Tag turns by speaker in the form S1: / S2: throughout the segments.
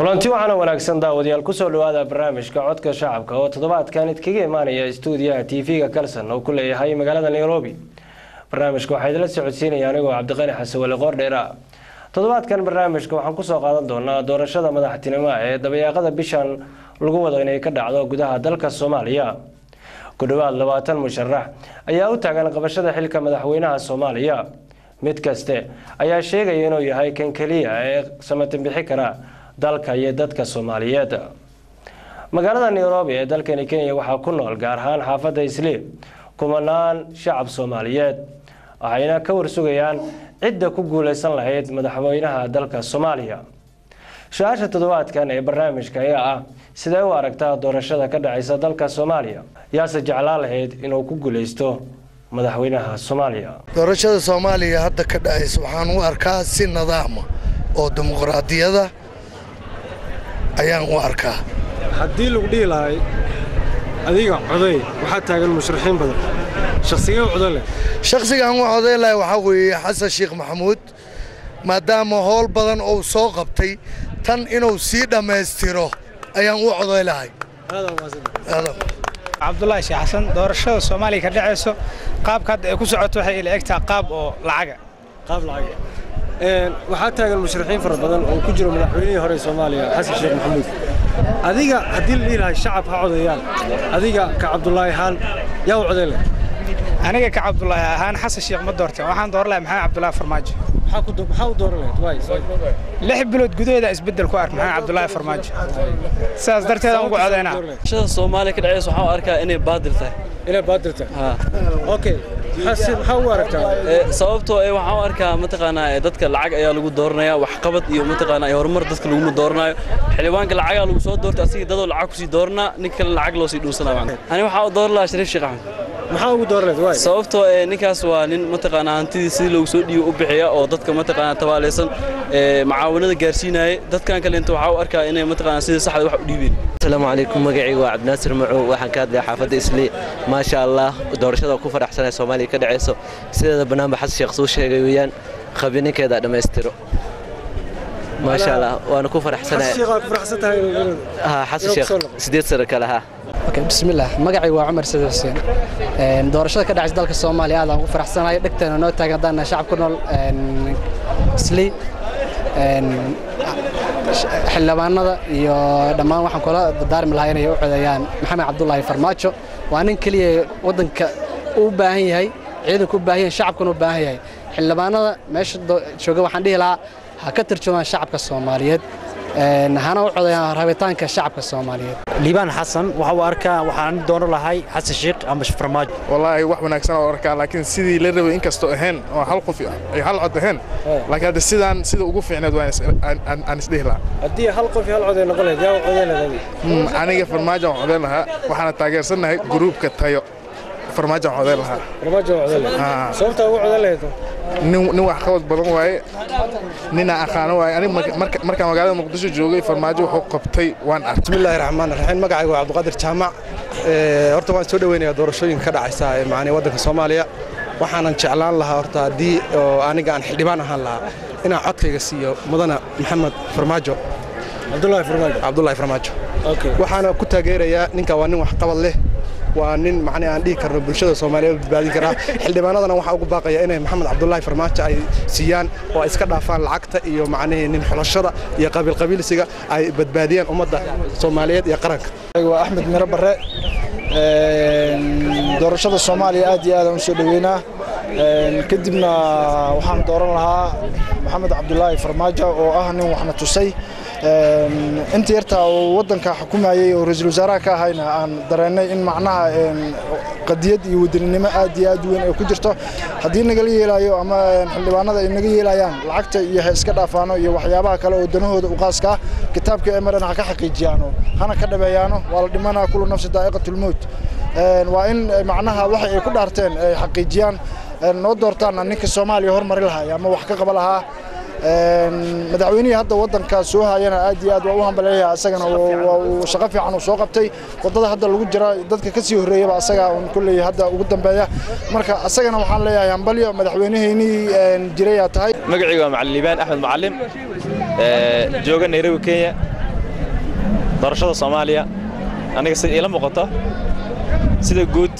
S1: kulanti waxaana wanaagsan daawadayaal ku soo dhawaada barnaamijka codka shacabka oo toddobaadkan idkaga imaanaya stuudiyaha TV-ga Kalsan oo ku leeyahay magaalada Nairobi. barnaamijka waxaa idila socodsiinaya anigoo Cabdiqani Xasan wali Qordheera. toddobaadkan barnaamijka waxaan ku soo qaadan doonaa doorashada madaxtinimo ee dabayaaqada bishan lagu wado inay ka dhacdo gudaha dalka Soomaaliya. ku dhawaad 20 musharax ayaa u taagan qabashada xilka madaxweynaha Soomaaliya. mid kaste ayaa sheegay inuu yahay kan kaliya ee samatin bixi kara dalka iyo dadka Soomaaliyeed. magaalada Nairobi ee dalka Kenya waxaa ku nool gaar ahaan xaafadda Islii kumanaan shacab Soomaaliyeed waxayna ka warsugayaan cidda ku guuleysan lahayd madaxweynaha dalka Soomaaliya. shaaasha toddobaadkan ee barnaamijka ayaa sidee u aragtaa doorashada ka dhacaysa dalka Soomaaliya yaase jeclaan lahayd inuu ku guuleysto madaxweynaha Soomaaliya.
S2: doorashada Soomaaliya hadda ka dhacaysa waxaan u arkaa si nidaam oo dimuqraadiyada ayaan u arkaa.
S3: haddii lagu dhihi lahay adiga coday waxa taagan musharaxiin badan shakhsiga coday leh
S2: shakhsiga aan coday leh waxa weeye Xasan Sheekh Maxamuud maadaama howl badan oo soo qabtay tan inuu sii dhameystiro ayaan u coday lahay.
S4: Cabdullaahi Sheekh Xasan doorashada Soomaaliya ka dhacayso qaabka ay ku socoto waxay ila egtaa qaab lacag
S3: waxaa taagan musharaxiin fara badan oo ku jiro madaxweynihii hore Soomaaliya Xasan Sheekh Maxamuud. adiga haddii la ilaahay shacab ha codayaan adiga ka Cabdullaahi ahaan yaa u coday leh.
S4: aniga ka Cabdullaahi ahaan Xasan Sheekh ma doortay waxaan door lahay maxaa Cabdullaahi Farmaajo.
S3: maxaa u dooran
S4: lahayd 6 bilood gudaheeda isbedel ku ark maxaa Cabdullaahi Farmaajo. saas darteed aan ugu codaynaa.
S5: shada Soomaaliya ka dhacayso waxaan arkaa inay baadil tahay.
S3: okay maxaa u aragtaa
S5: sababtoo ay waxaan arkaa mataqaanaa dadka lacag ayaa lagu dooranayaa wax qabad iyo mataqaanaa horumar dadka lagu dooranayo xilwaanka lacag lagu soo doortay asiga dadoo lacag ku sii doorna ninka lacag loo sii dhuusanaa ani waxaan u door lahaa Shariif Sheekh Axmed.
S3: maxaa ugu dooraneed waay
S5: sababtoo ninkaas waa nin mataqaanaa hantidii si loogu soo dhiibo u bixiya oo dadka mataqaanaa tabaaleysan macaawinada gaarsiinayay dadkan kale inta waxa u arkaa inay mataqaanaa sida saxda wax u dhiibeen.
S6: السلام عليكم مقعي وعبد ناصر معو waxaan ka hadlay xaafadda Islii ma sha Allah doorashada ku faraxsanay Soomaaliya ka dhacayso sida barnaamij Xasan Sheekh soo sheegay weeyaan qabininkeeda dhameystiro ما شاء الله وانا ku faraxsanay Xasan Sheekh 8 sano kala ha
S7: بسم الله مقعي وعمر سيد حسين doorashada ka dhacaysa dalka Soomaaliya aad aan ku faraxsanahay dhagtana noo taagan shacab ku nool Islii xildhibaanada iyo dhammaan waxaan kula daarmi lahaa inay u codeeyaan Maxamed Cabdullaahi Farmaajo waa nin kaliya wadanka u baahan yahay ciidanku u baahan yahay shacabkuna u baahan yahay xildhibaanada meesha jooga waxaan dhihi lahaa ha ka tarjumaan shacabka Soomaaliyeed hana u codeeyaan rabitaanka shacabka Soomaaliyeed.
S8: liibaan xasan waxa uu arkaa waxaan dooran lahay Xasan Sheekh ama Farmaajo.
S9: wallahi wax wanaagsan oo arkaa laakiin sidii la rabay in kasto ahayn oo hal qof ay hal cod ahayn laakiin hada sida ugu fiicneed waa aan isdhihi lahaa
S3: haddii hal qof hal cod ay noqon lahayd yaa codeyn lahayd
S9: aniga Farmaajo codeyn lahaa waxaana taageersanahay groupka tayo Farmaajo codeyn lahaa
S3: sababta ugu codeyn lahayd
S9: nin wax qabad badan waaye nina aqaan waaye ani marka magaalada Muqdisho joogay Farmaajo wuxuu qabtay waan arkay.
S10: bismillaahir rahmaanir rahiim magacaygu waa Cabdiqaadir Jaamac horta waan soo dhaweynayaa doorashooyinka ka dhacaysa macna wadanka Soomaaliya waxaanan jeclaan lahaa horta hadii aniga aan xildhibaan ahaan lahaa inaan codkayga siiyo mudana Maxamed Farmaajo Cabdullaahi Farmaajo waxaana ku taageerayaa ninka waa nin wax qabad leh waa nin macna aan dhigi karno bulshada Soomaaliyeed badbaadin kara xildhibaanadana waxa ugu baaqaya inay Maxamed Cabdullaahi Farmaajo ay siiyaan oo iska dhaafaan lacagta iyo macnaheedu nin xulashada iyo qabiilsiga ay badbaadiyaan ummadda Soomaaliyeed iyo qaranka.
S11: waa Axmed Miro Barre doorashada Soomaaliya aad iyo aad aan soo dhaweynaa kadibna waxaan dooran lahaa Maxamed Cabdullaahi Farmaajo oo ah nin waxna tusay inta yarta wadanka xukumayay oo ra'iisul wasaaraha ka ahayna aan dareenay in macnaha qadiyad iyo wadaninimo aad iyo aad weyn ay ku jirto hadii naga yeelayo ama xildhibaanada ay naga yeelayaan lacagta iyo iska dhaafaano iyo waxyaabaha kale oo danahooda u qaaska kitaabka ay marana ka xaqiijiyaano hana ka dhabeeyano waa la dhimanaa kullu nafsi daa'iqatul maut waa in macnaha waxa ay ku dhaarteen ay xaqiijiyaan noo doortaan ninka Soomaaliya horumar lahaa ama wax ka qaba lahaa madaxweynaha hadda wadanka soo hayana aad iyo aad waa u hambaleeyaa asagana oo shaqo fiican soo qabtay wadada hadda lagu jira dadka ka sii horeeyay asaga oo kulli hadda ugu dambeeya marka asagana waxaan leeyahay hambaliyo madaxweynaheeni jiray tahay
S12: magacaygu waa Macalin Liibaan Axmed Macalin jooga Nairobi Kenya doorashada Soomaaliya aniga si ila muuqato sida guud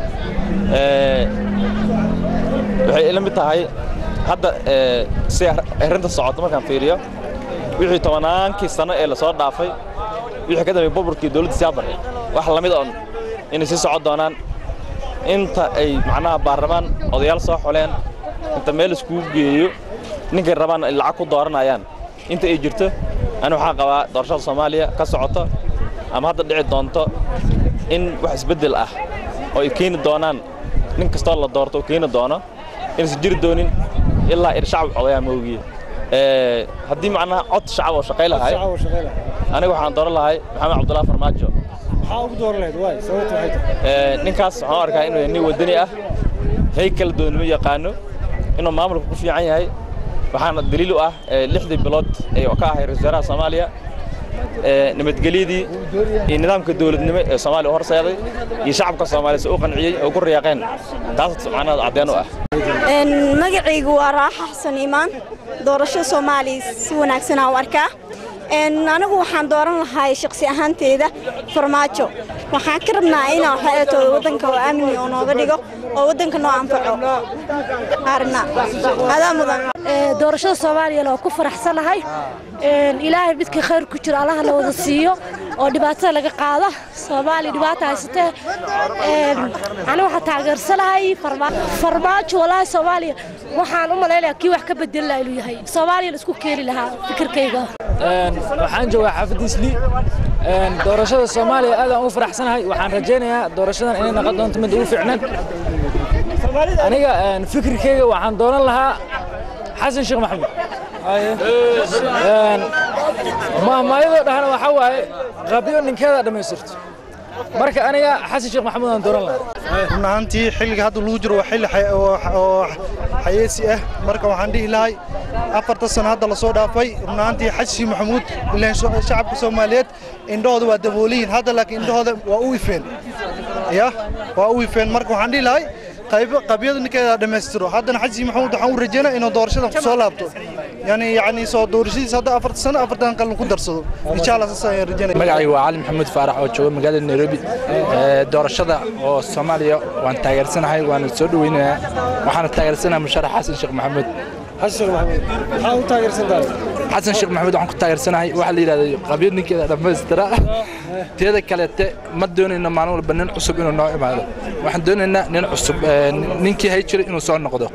S12: waxay ila mid tahay hadda si arrinta socoto markaan fiiriyo wixii 10 sano ee la soo dhaafay wixii ka dambeeyay burburkii dawladda Soomaaliya wax la mid ah inay si socod doonaan inta ay macnaha baarlamaan odayaal soo xuleen inta meel isku geeyo ninka rabaan lacag ku dooranayaan inta ay jirto ana waxaan qabaa doorashada Soomaaliya ka socoto ama hadda dhici doonto in wax isbedel ah oo ay keeni doonaan nin kasta la doorto keeni doono in si jiri doonin ilaa shacab odayaal moogiye haddii macnaha cod shacab oo shaqeeylahay aniga waxaan dooran lahay Maxamed Cabdullaahi Farmaajo
S3: maxaa ugu dooran lahayd way sababtu waxay tahay
S12: ninkaas waxaan arkaa inuu yahay wadani ah heykal doonimo yaqaano inuu maamulku ku fiican yahay waxaana daliil u ah 6 bilood ee ka ahay wasaaraha Soomaaliya nabadgelyadii iyo nidaamka dawladnimo ee Soomaaliya horseeday iyo shacabka Soomaaliyeed oo qanciyay oo ku riyaaqeen taas macnaheedu cadeen u ah
S13: magacaygu waa Raaxa Xasan Iimaan doorashada Soomaaliya si wanaagsan aan u arkaa anigu waxaan dooran lahaa shakhsi ahaanteyda Farmaajo waxaan ka rabnaa inaan xeeto wadanka oo amni oo nooga dhigo oo wadanka noo anfaco arna hada mudan
S14: doorashada Soomaaliya oo ku faraxsanahay ilaahay midka khayr ku jiro Allah la wada siiyo oo dhibaatada laga qaado Soomaaliya dhibaato haysatay ana waxa taageersanahay Farmaajo walaa Soomaaliya waxaan u maleeyaa kii wax ka bedel la inuu yahay Soomaaliya isku keeni lahaa fikirkayga
S15: waxaan joogaa xaafadda Isli doorashada Soomaaliya aad aan u faraxsanahay waxaan rajaynayaa doorashadan inay noqon doonto mid ugu fiicnaan aniga fikirkayga waxaan dooran lahaa Xasan Sheekh Maxamuud maayadoo dhahana waxa waaye qabiyo ninkeeda dhamaystirto marka aniga Xasan Sheekh Maxamuud aan dooran lahaa
S16: runtii xilliga hadda lagu jiro waa xilli xayeesi ah marka waxaan dhihi lahay 4 sano hadda la soo dhaafay runtii Xasan Sheekh Maxamuud ilaa shacabka Soomaaliyeed indhooda waa dabooliin hadda laakiin indhooda waa u ifeen waa u ifeen marka waxaan dhihi lahay qabyada ninkeeda dhamaystiro haddana Xasan Sheekh Maxamuud waxaan u rajaynayaa inuu doorashada ku soo laabto يعني soo doorashadiisa hadda 4 sano 4 qalin ku darsado insha Allah saayay rajaynaa
S17: magacaygu waa Cali Maxamed Faarax oo jooga magaalada Nairobi doorashada oo Soomaaliya waan taageersanahay waan soo dhaweynayaa waxaan taageersanahay musharax Xasan Sheekh Maxamuud
S3: Xasan Maxamuud waxa uu taageersantahay
S17: Xasan Sheekh Maxamuud waxaan ku taageersanahay waxa la yiraahdo qabyad ninkeeda dhamaystira teeda kale ma doonayno maalin walba nin cusub inuu noo imaado waxaan doonaynaa nin cusub ninkii hay jiray inuu soo noqdo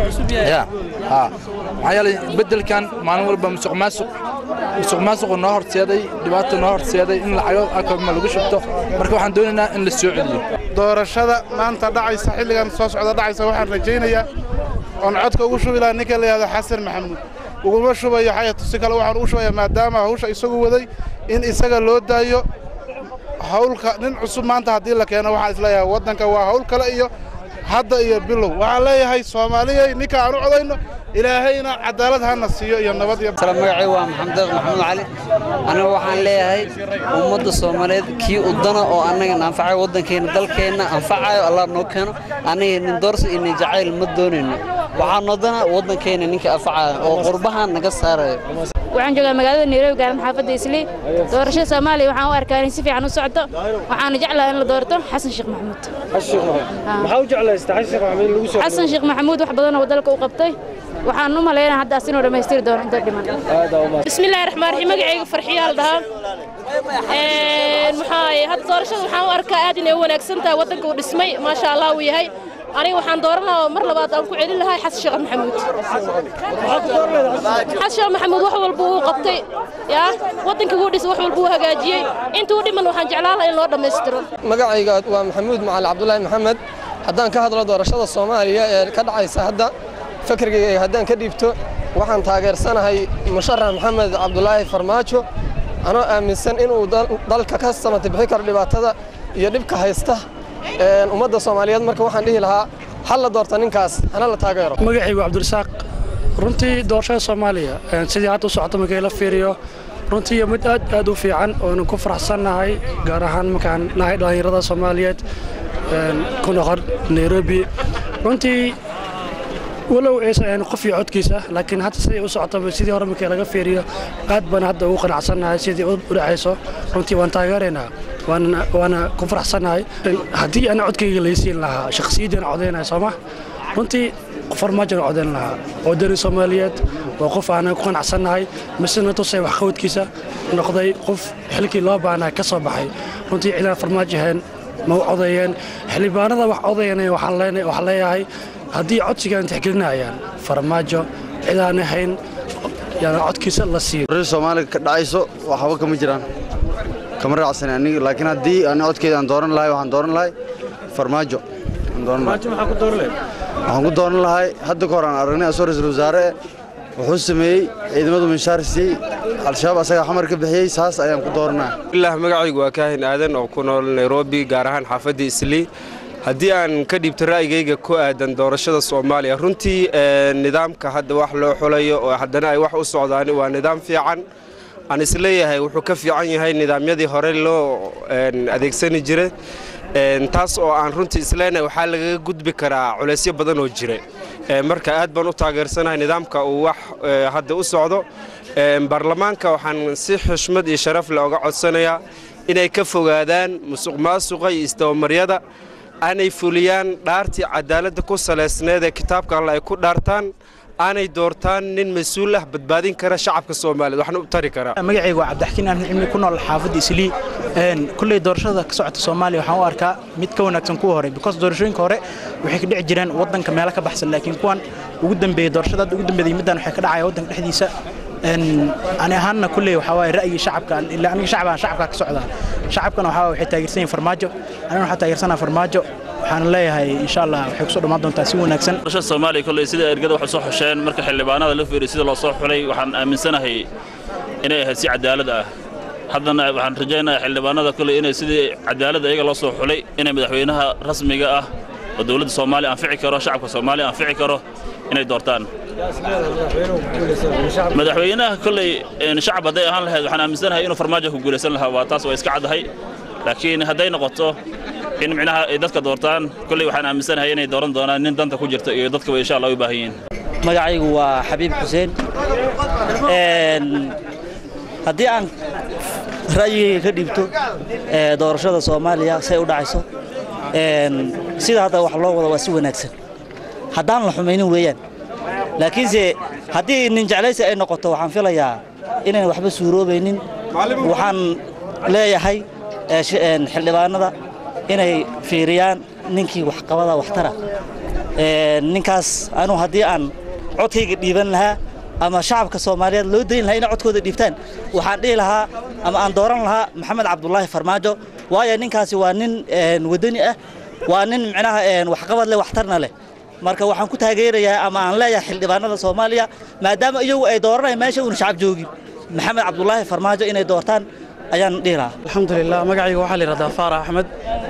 S17: waxyaalo bedelkan maalin walba musuq maasuq noo horseeday dhibaato noo horseeday in lacago akama lagu shubto marka waxaan doonaynaa in la soo celiyo
S9: doorashada maanta dhacaysa xilligan soo socda dhacaysa waxaan rajaynayaa on codka ugu shubi lahaa ninka la yiraahdo Xasan Maxamuud uguma shubayo xayatu si kale waxaan ugu shubayaa maadaama hawsha isagu waday in isaga loo daayo hawlka nin cusub maanta haddii la keeno waxaan isleeyahay wadanka waa hawl kale iyo hadda iyo bilow waxaan leeyahay Soomaaliya ninka aan u codayno ilaahayna cadaalad hana siiyo iyo nabad iyo
S18: magacay waa Maxamed Cali aniga waxaan leeyahay ummadda Soomaaliyeed kii u dana oo anaga anfacay wadankeena dalkeena anfacayo Allah noo keeno aniga nin doorso in jacayl ma doonayno waxaan wadana wadankeena ninka anfacayo oo qurbahan naga saarayo
S19: waxaan joogaa magaalada Nairobi gaar xaafadda Isli doorashada Soomaaliya waxaan u arkaa in si fiican u socdo waxaan jeclahay in la doorto Xasan Sheekh Maxamuud
S3: maxaa u jeclaystaa Xasan Sheekh Maxamuud lagu soo
S19: Xasan Sheekh Maxamuud wax badan oo dalka u qabtay waxaan u maleeynaa hadda inuu dhameystiri doono inta dhiman bismillaahir rahmaanir rahiim magacaygu farxiyaal dhahaa maxay had doorashada waxaan u arkaa aad inay wanaagsan tahay wadanka uu dhismay ma sha Allah uu yahay aniga waxaan dooran lahaa mar labaad aan ku celin lahaa Xasan Sheekh Maxamuud Xasan Sheekh Maxamuud wax walba uu qabtay wadanka uu dhisay wax walba uu hagaajiyay intuu dhiman waxaan jeclaan lahaa in loo dhameystiro
S20: magacayga waa Maxamuud Macali Cabdullaahi Maxamed haddaan ka hadlo doorashada Soomaaliya ee ka dhacaysa hadda fikirkayga haddaan ka dhiibto waxaan taageersanahay musharax Maxamed Cabdullaahi Farmaajo anoo aaminsan inuu dalka ka samatay bixi karo dhibaatada iyo dhibka haysta ummadda Soomaaliyeed marka waxaan dhihi lahaa hal la doorto ninkaas ana la taageero
S21: magacaygu Cabdirasaaq runtii doorashada Soomaaliya sidii hadda u socoto markay la fiiriyo runtii mid aad u fiican oo ku faraxsanahay gaar ahaan markaan nahay dhalinyarada Soomaaliyeed ku noqon Nairobi runtii walow aysan qof iyo codkiisa laakiin hadda sidii u socotaba sidii hore markii laga fiiriyo aad baan hadda ugu qanacsanahay sidii u dhacayso runtii waan taageeraynaa waana ku faraxsanahay haddii ana codkayga laysiin lahaa shakhsiyadan codeynaya sooma runtii farmaajo codeyn lahaa wadani Soomaaliyeed waa qof aan ku qanacsanahay misna tusay wax qowdkiisa noqday qof xilkii loo baahnaa ka soo baxay runtii ciidan farmaajahan ma codeeyeen xildhibaanada wax codeynaya waxaan leeyahay haddii codsigan tixgelinayaan farmaajo cidaan ahayn yana codkiisa la siiyo
S1: Soomaaliga ka dhacayso waxba kama jiraan kama raacsan aniga laakiin haddii aan codkeeda aan dooran lahay waxaan dooran lahay farmaajo waxaan ku dooran lahay hadda ka hor aan aragnay asoo ra'iisul wasaare wuxuu sameeyey ciidamadu minshaar siiyey al-shabaab asaga xamar ka bixiyey saas ayaan ku dooranaa
S22: ilaa magacaygu waa Kaahin Aadan oo ku nool Nairobi gaar ahaan xaafadda Islii haddii aan ka dhiibto ra'yigayga ku aadan doorashada Soomaaliya runtii nidaamka hadda wax loo xulayo oo haddana ay wax u socdaan waa nidaam fiican aan isleeyahay wuxuu ka fiican yahay nidaamyadii hore loo adeegsan jiray taas oo aan runtii isleenahay waxa laga gudbi karaa culeysyo badan oo jira marka aad baan u taageersanahay nidaamka uu wax hadda u socdo baarlamaanka waxaan si xushmad iyo sharaf leh uga codsanayaa inay ka fogaadaan musuqmaasuqa iyo isdabamaryada aanay fuliyaan dhaartii cadaaladda ku saleysneed ee kitaabka Allah ay ku dhaartaan aanay doortaan nin mas'uul ah badbaadin kara shacabka Soomaaliyeed waxna u tari kara
S8: magacaygu waa Cabdixkiin Ahmed Cilmi ku nool xaafadda Islii kulley doorashada ka socota Soomaaliya waxaan u arkaa mid ka wanaagsan kuwa hore because doorashooyinka hore waxay ka dhici jireen wadanka meelo ka baxsan laakiin kuwan ugu dambeeyay doorashada ugu dambeeyay midaan waxay ka dhacay wadanka dhexdiisa أنا هنا كله وحوالي رأي شعبك اللي أنا شعبك كسعودة شعبنا وحوالي حتى يرسين فرماجو أنا حتى يرسنا فرماجو وحنا الله هاي إن شاء الله حيكسر مادون تأسيون أكسن.
S23: رشة الصومالي كله يصير يرجع واحد صح عشان مركح اللي بعنا اللي في يصير الله صح عليه وحنا من سنة هي إنه هسي عدالة ده حضرنا وحنا رجعنا اللي بعنا كله إنه يصير عدالة ده يجي الله صح عليه إنه مدحوينها رسمي جاء والدولة الصومالي أنفعي كره شعبك الصومالي أنفعي كره إنه دورتان. مدحوينها كل شعب هذا أهل هذا وحنا مستنها إنه فرماجه وجول سنها وطاس ويسكعد هاي لكن هذين نقطة إن معناها إذا كدورتان كل وحنا مستنها إنه دوران دوران إن دنت كوجرت إذا كوي إن شاء الله يباهين.
S24: مجاعي وحبيب حسين هدي عن رأيي كديبتو دورشة الصومالية سيود عيسو سيد هذا وحلا ولا وسوي نكسر هدان الحميني ويان لكن زي هدي ننجعليس أي نقطة وحن في ليا إننا وحبس سورو بينين وحن لا يحي حلبانا ذا إنه في ريان ننكي وحقبضة واحترى ننكاس أنا هدي عن عطي جديبن لها أما شعب كصوماليا لو دين لها إن عطكود الديفتان وحن لها أما أن دوران لها محمد عبد الله فرماجو ويا ننكاس وانن ودني وانن معناها وحقبضة له واحترنا له marka waxaan ku taageerayaa ama aan leeyahay xildhibaanada Soomaaliya maadaama iyagu ay dooranayaan meesha uu shacab joogi Maxamed Cabdullaahi Farmaajo inay doortaan ayaan dhiraa
S21: alxamdulillah magacaygu waxa la yiraahdaa Faarax Axmed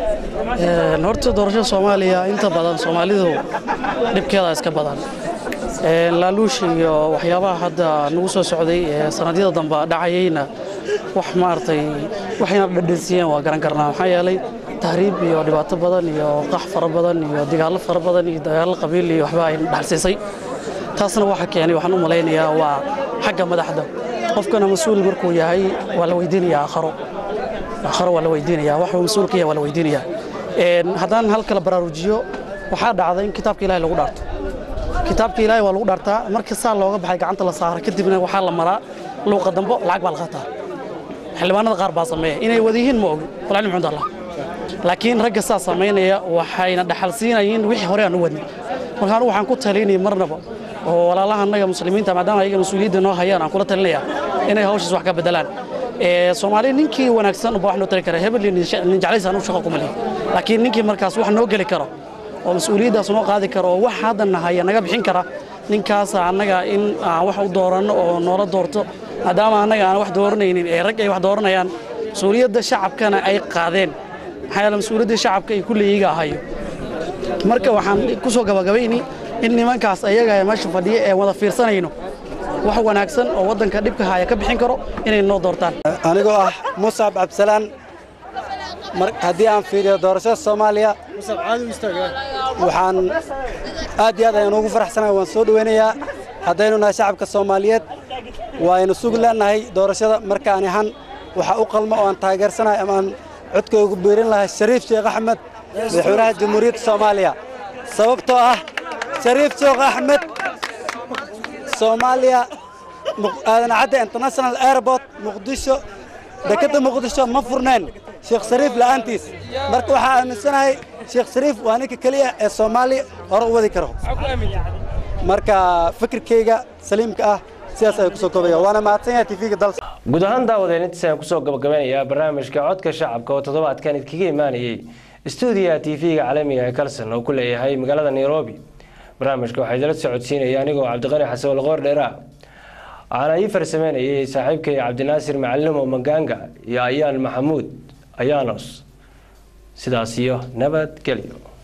S21: horta doorashada Soomaaliya inta badan Soomaalidu dhibkeeda iska badan laaluush iyo waxyaabaha hadda nagu soo socday sanadiyada dambe dhacayayna wax maartay waxayna dhadhansiiyeen waa garan karnaa waxa yeelay tahriib iyo dhibaato badan iyo qax fara badan iyo dagaalo fara badan iyo dagaalo qabiil iyo waxba ay dhaxalsiisay taasna waxa keenay waxaan u maleynayaa waa xagga madaxda qofkana mas'uul markuu yahay waa la weydiinayaa akharo waa la weydiinayaa waxa mas'uulka yahay waa la weydiinayaa haddaan halkala baraarujiyo waxaa dhacday in kitaabka Ilaahay lagu dhaarto kitaabka Ilaahay waa lagu dhaartaa markii saa looga baxay gacanta la saaro kadibna waxaa la maraa luuqa dambo lacag baa la qaataa xildhibaanada qaar baa sameeya inay wadihiin ma og walaal maxamed Allah laakiin ragga saa sameynaya waxayna dhaxal siinayeen wixii hore aan u wadnay markaan waxaan ku talinay marnaba oo walaalaha anaga muslimiinta maadaama ayaga mas'uuliyadda noo hayaan aan kula talinaya inay hawshaas wax ka bedelaan Soomaaliya ninkii wanaagsan oo wax loo tari kara hebel nin jacaysan u shaqo kuma leh laakiin ninkii markaas wax noo gali karo oo mas'uuliyaddaas noo qaadi karo oo wax hadan haya naga bixin kara ninkaas anaga in aan wax u doorano oo noola doorto maadaama anaga aan wax dooranaynin ee rag ay wax dooranayaan mas'uuliyadda shacabkana ay qaadeen حيال مسؤولية الشعب كي كل يجا هاي مركب وحن كسو جبابيني إني ما كاس أيجا ما شوف دي ولا في سنة ينو وهو ناكسن أو وضن كديب كهاي كبحين كرو إني النظر تان
S25: أنا جوا مصعب عبد السلام
S2: haddii aan fiiriyo doorashada Soomaaliya waxaan aad iyo aad ayaan ugu faraxsanahay waan soo dhaweynayaa haddaynu nahay shacabka Soomaaliyeed waaynu sugi leenahay doorashada markaan ahaan waxa u qalmo oo aan taageersanahay ama aan codkayga ugu biirin lahaa Shariif Sheekh Axmed madaxweynaha Jamhuuriyadda Soomaaliya sababtoo ah Shariif Sheekh Axmed Soomaaliya aadan cadde international airport Muqdisho dekada Muqdisho ma furneen Sheekh Shariif la'aantiis marka waxa aaminsanahay Sheekh Shariif waa ninka kaliya ee Soomaaliya hor u wadi karo marka fikirkayga saliimka ah siyaas ay ku soo koobaya waana mahadsanyahay TV-ga dalka
S4: guud ahaan daawadeen inta ku soo gabagabeynaya barnaamijka codka shacabka oo toddobaadkan idinkaga imaanayay stuudiyaha TV-ga caalamiga ee Kalsan oo ku leeyahay magaalada Nairobi barnaamijka waxay dala socodsiinayaan anigoo Cabdiqani Xasan Walqoor dheera أنا يفرسمني صاحبك عبد الناصر معلم ومجانجا يا أيان محمود أيانوس سداسيو نبات كليو